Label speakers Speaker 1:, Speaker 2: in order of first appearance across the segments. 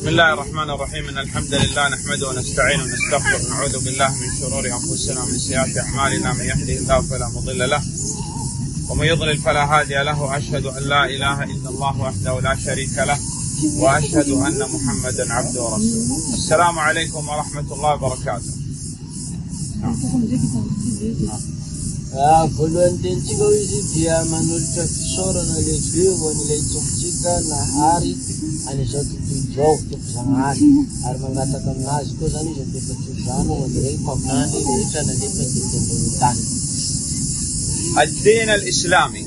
Speaker 1: بسم الله الرحمن الرحيم. إن الحمد لله نحمده ونستعينه ونستغفره ونعوذ بالله من شرور أنفسنا ومن سيئات أعمالنا. من يهده الله فلا مضل له ومن يضلل فلا هادي له. وأشهد أن لا إله إلا الله وحده لا شريك له وأشهد أن محمدا عبده ورسوله. السلام عليكم ورحمة الله وبركاته.
Speaker 2: Volontin chico dia manulta soro na leveu ni leito chica na hari ani joto tu sangari ar mangata kamnas ko sani jente pachano ngere pamnani leita na lepa kitan
Speaker 1: الدين الإسلامي.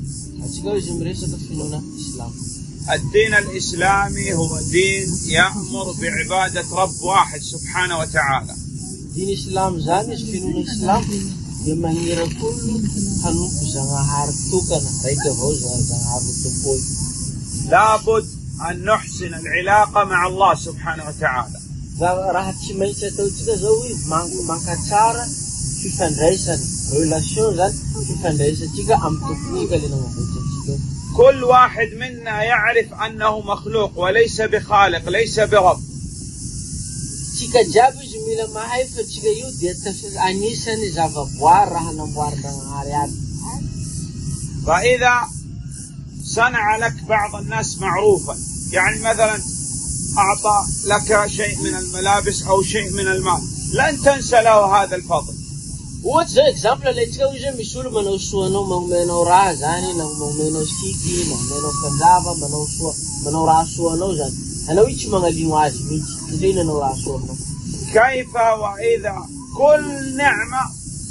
Speaker 1: الدين الإسلامي هو دين يأمر بعبادة رب واحد سبحانه وتعالى.
Speaker 2: دين الإسلام زانش في الإسلام يمهير كل خلوق زنهار توكنا ريته هو زنهار تبوي.
Speaker 1: لابد أن نحسن العلاقة مع الله سبحانه وتعالى.
Speaker 2: راح تشمي ستوتك زوي مان كتارا في فندريسن ريلاسيون في فندريسن تيجا أم تكنيكا لنا
Speaker 1: كل واحد منا يعرف أنه مخلوق وليس بخالق، ليس برب.
Speaker 2: Jika jabu jumila mahai fa jika yu dia tafsir anisa ni zava buarah nambuar dengan harian.
Speaker 1: فإذا صنع لك بعض الناس معروفا، يعني مثلا أعطى لك شيء من الملابس أو شيء من المال، لن تنسى له هذا الفضل.
Speaker 2: What's the example? Let's go uje misul mano mano razani mano siki mano pandava mano rasuano zan. أنا ويش مغادي واجبي زين أنا وراسولنا.
Speaker 1: كيف وإذا كل نعمة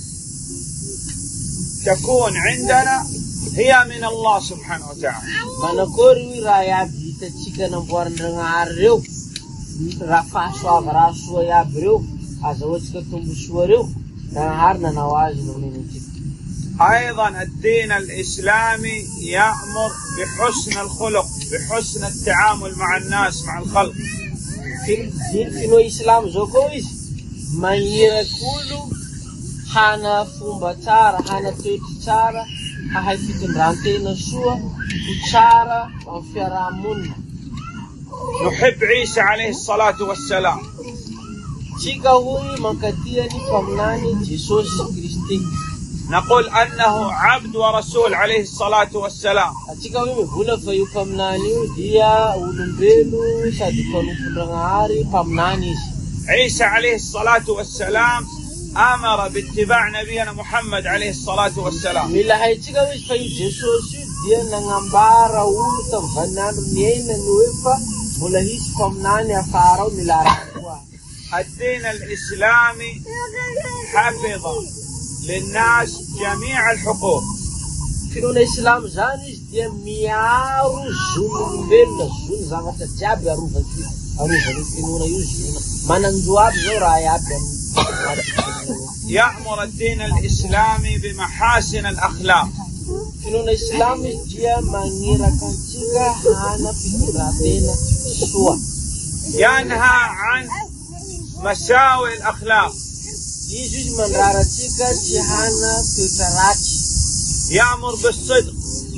Speaker 1: تكون عندنا هي من الله سبحانه وتعالى.
Speaker 2: ما نقول رايا بيت تشيكا نبور نعاريو رفع شوا راسوا يا بريو أزوج كتوم بشوريو نهارنا نواجه من
Speaker 1: أيضا الدين الإسلامي يأمر بحسن الخلق، بحسن التعامل مع الناس، مع الخلق.
Speaker 2: في الإسلام زوجويس من يقولوا حنا فمبتارا حنا تيتشارا هاي في تمرانتين السوا وتشارا وفرامون.
Speaker 1: نحب عيسى عليه الصلاة والسلام.
Speaker 2: جيكا هوي مكتياني فمناني جيسوس كريستي.
Speaker 1: نقول أنه عبد ورسول عليه الصلاة والسلام. عيسى عليه الصلاة والسلام أمر باتباع نبينا محمد عليه الصلاة والسلام. الدين الإسلامي حفظ للناس جميع الحقوق.
Speaker 2: في الإسلام زانيش دي ميارو زون بين زون زانت تجاب أروفا في نونا يوزون ما ننجواب زورا يابن.
Speaker 1: يأمر الدين الإسلامي بمحاسن الأخلاق.
Speaker 2: في الإسلام دي مانيرا كانتيكا هانا في مراتينا سوا.
Speaker 1: ينهى عن مساوئ الأخلاق. يأمر بالصدق.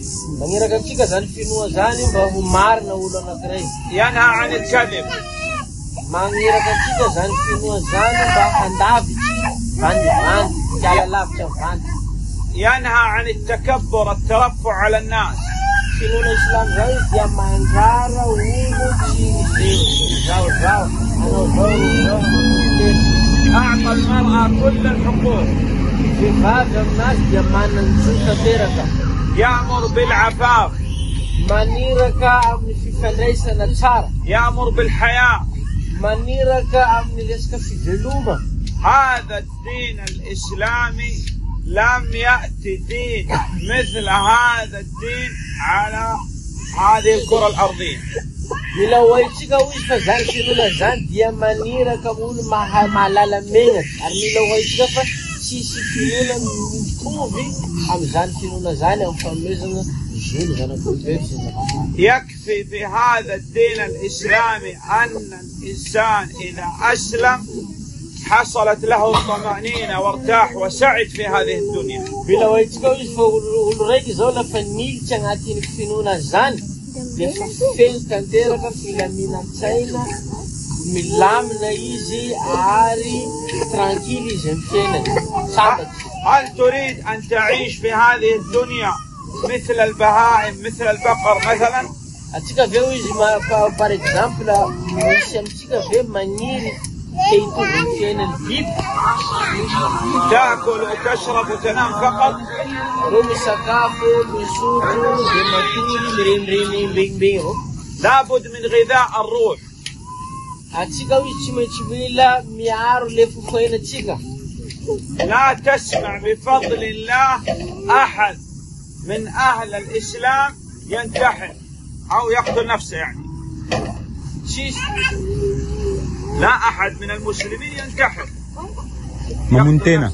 Speaker 1: ينهى عن الكذب. ينهى عن التكبر، الترفع على الناس. أعطى المرأة كل الحقوق. يأمر بالعفاف. يأمر بالحياء. هذا الدين الإسلامي لم يأتي دين مثل هذا الدين على هذه الكرة الأرضية.
Speaker 2: Milawaichika wishka zanshirula zan dia manira kabul mahalala mengat milawaichika fa sisi finuna mtuvi am zanshirula zan am famizna jul zana kulbexina.
Speaker 1: يكفي في هذا الدين الإسلامي أن الإنسان إذا أسلم حصلت له الطمأنينة وارتاح وسعد في هذه الدنيا.
Speaker 2: Milawaichika wishka ulreki zola fanil changatin finuna zan dia fafeno tanteraka filaminantsaina milamina izy ary tranquille izy amin'ny fiainany sambatsy.
Speaker 1: هل تريد أن تعيش في هذه الدنيا مثل البهائم مثل البقر مثلا؟
Speaker 2: Atsika aveo izy par exemple misy amitsika aveo maniry te hitovy ny fiainany biby.
Speaker 1: تأكل وتشرب وتنام فقط.
Speaker 2: Reo misakafo, misotro, dia matory, miremiremy mbegnimbegny avao.
Speaker 1: لابد من غذاء الروح.
Speaker 2: Atsika izy tsy maintsy mila miaro le fofoainatsika.
Speaker 1: لا تسمع بفضل الله أحد من أهل الإسلام ينتحر أو يقتل نفسه يعني. لا أحد من المسلمين ينتحر.
Speaker 3: ممنتنا.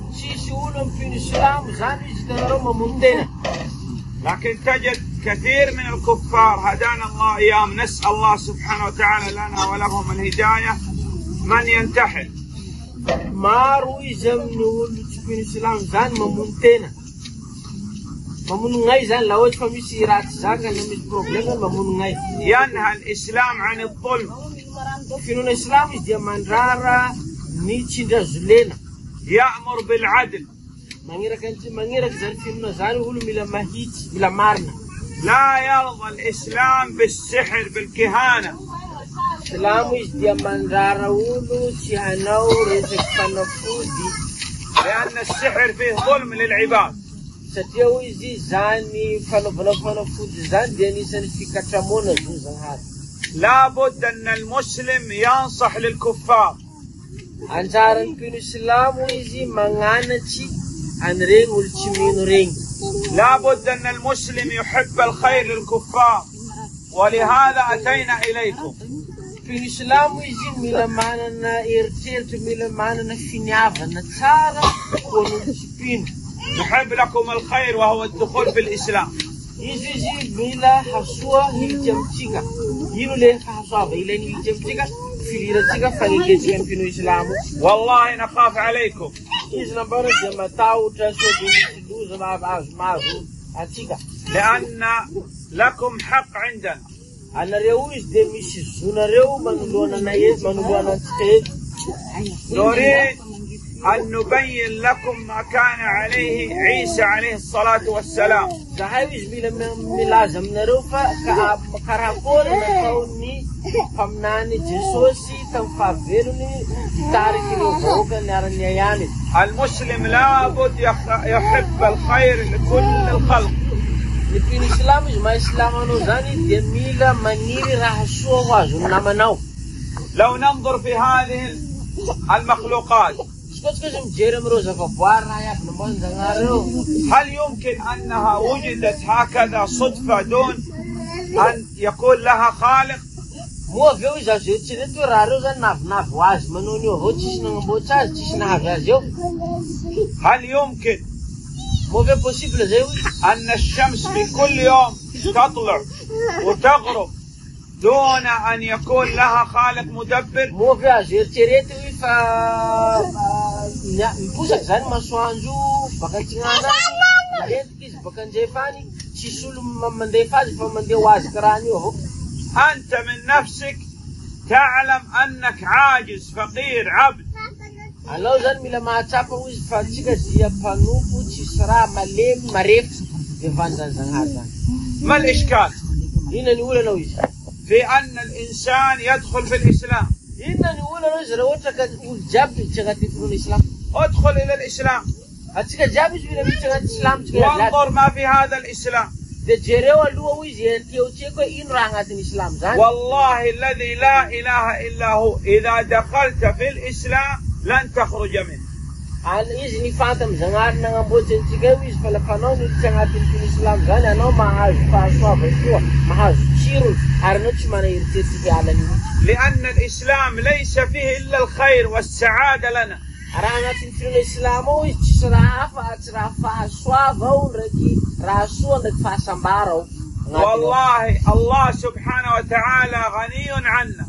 Speaker 1: لكن تجد كثير من الكفار هدانا الله إياهم نسأل الله سبحانه وتعالى لنا ولهم الهداية من ينتحر.
Speaker 2: Maro izy amin'ny olo tsy mpino Islam zany mamono tena. Mamono gnay zany laha ohatry fa misy ratsy zaka na misy problème mamono gnay.
Speaker 1: ينهى الإسلام عن الظلم.
Speaker 2: Finoana Islam izy dia mandrara ny tsindrazolena.
Speaker 1: يأمر بالعدل.
Speaker 2: Magneraky zany finoana zany olo mila mahitsy, mila marina.
Speaker 1: لا يرضى الإسلام بالسحر بالكهانة.
Speaker 2: Islam izy dia mandrara olo tsy hanao resaky fanafody.
Speaker 1: لأن السحر فيه ظلم للعباد.
Speaker 2: Satria izy zany fanaovana fanafody zany dia anisan'ny fikatramona Zanahary.
Speaker 1: لابد أن المسلم ينصح للكفار.
Speaker 2: Anjaran'ny mpino Islam izy magnanatsy an'iregny olo tsy mino regny.
Speaker 1: لابد أن المسلم يحب الخير للكفار ولهذا أتينا إليكم.
Speaker 2: Mpino Islam izy mila manana eritseritra, mila manana finiavana tsara ho an'olo tsy mpino.
Speaker 1: نحب لكم الخير وهو الدخول في الإسلام.
Speaker 2: Izy mila hasoa hilitsy amitsika. Ino le fahasoava ilainy hilitsy amitsika? Filiratsika fagneketsika mpino Islam.
Speaker 1: والله نخاف عليكم.
Speaker 2: Izy nambara dia matahotra sao dia misy loza mahazo atsika.
Speaker 1: لأن لكم حق عندنا.
Speaker 2: Anareo izy dia misy zonareo manoloana antsika eto.
Speaker 1: نريد أن نبين لكم ما كان عليه عيسى عليه الصلاة والسلام.
Speaker 2: Zahay izy mila milaza aminareo fa karakory nataony faminany Jesosy tamin'ny fahavelony tarikin'ireo vahoaka niara-ny ayany.
Speaker 1: المسلم لابد يحب الخير لكل الخلق.
Speaker 2: Ny mpino Islam izy maha Islamanao zany dia mila maniry raha soa ho azo ny namanao.
Speaker 1: لو ننظر في هذه المخلوقات هل يمكن أنها وجدت هكذا صدفة دون أن يكون لها خالق؟ هل يمكن أن الشمس في كل يوم تطلع وتغرب دون أن يكون لها خالق مدبر؟ أنت من نفسك تعلم أنك عاجز فقير عبد. ما الإشكال في أن الإنسان يدخل في الإسلام؟ ادخل إلى الإسلام وانظر ما في هذا الإسلام. والله الذي لا إله إلا هو إذا دخلت في الإسلام لن تخرج منه. لأن الإسلام ليس فيه إلا الخير والسعادة لنا. والله الله سبحانه وتعالى غني عنا.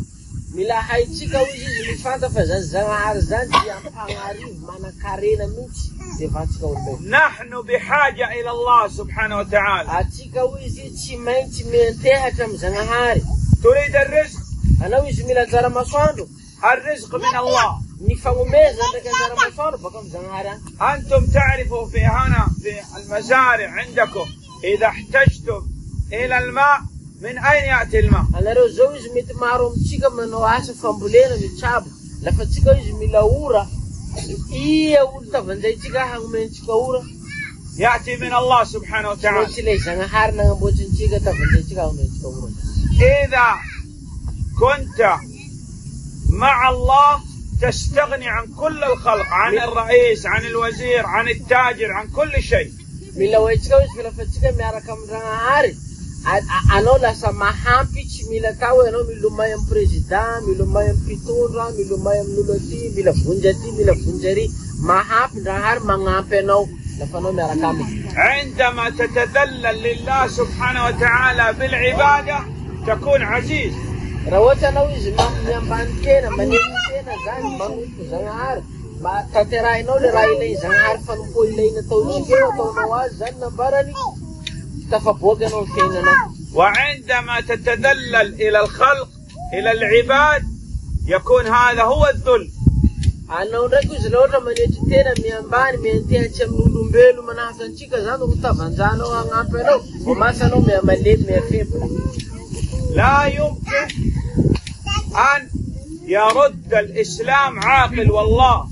Speaker 1: نحن بحاجة إلى الله سبحانه وتعالى.
Speaker 2: wizi chimainchi mienteha tamzangahari.
Speaker 1: تريد الرزق،
Speaker 2: Ana wizi mila zara maswando.
Speaker 1: الرزق من الله.
Speaker 2: Nifangumeza ndaka zara maswando baka mzangahari.
Speaker 1: أنتم تعرفوا في هنا في المزارع عندكم إذا احتجتم إلى الماء من أين يأتي الماء؟
Speaker 2: Ana ro zo wizi mitmarom chika mano asa fambulena michabu. Lafa chika wizi mila ura. Iya urta vanzai chika hangmen chika ura.
Speaker 1: يأتي من الله سبحانه وتعالى.
Speaker 2: Chile zangahari na mbochin chika ta vanzai chika hangmen chika ura.
Speaker 1: إذا كنت مع الله تستغني عن كل الخلق، عن الرئيس، عن الوزير، عن التاجر، عن كل شيء.
Speaker 2: Mila wechika wizi mila fachika miara kamzangahari. Ano la sama hampich mila tawe ano milumayang president, milumayang pitura, milumayang nuloti, mila funjati, mila funjari, mahap rahar mangapeno la fano merakami.
Speaker 1: عندما تتذلل لله سبحانه وتعالى بالعبادة تكون عزيز.
Speaker 2: Rawata na wizi mambantena, manitena, zan mangutu zangar, ma tatera ino le raile zangar fanpo ile na tauchike wa taunawa zan na barani. تفبوغن وكيننا.
Speaker 1: وعندما تتذلل إلى الخلق إلى العباد يكون هذا هو الذل.
Speaker 2: أنا أريد زلورة من يجتنا ميانبان ميانتيا تشملو لومبيلو مناحسن شيكا زانو كتافنزانو وانغابينو وما سانو مياماليب ميافيبلا.
Speaker 1: لا يمكن أن يرد الإسلام عاقل والله.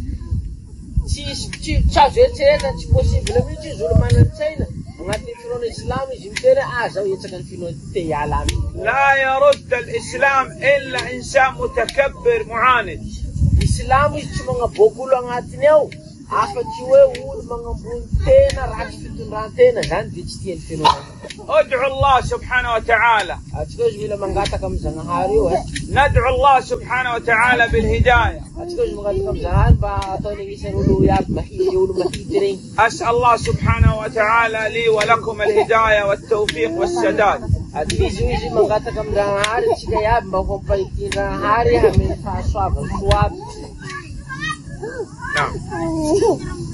Speaker 1: لا يرد الإسلام إلا إنسان متكبر معاند. ادعو الله سبحانه وتعالى. ندعو الله سبحانه وتعالى بالهداية. أسأل الله سبحانه وتعالى لي ولكم الهداية والتوفيق والسداد. نعم.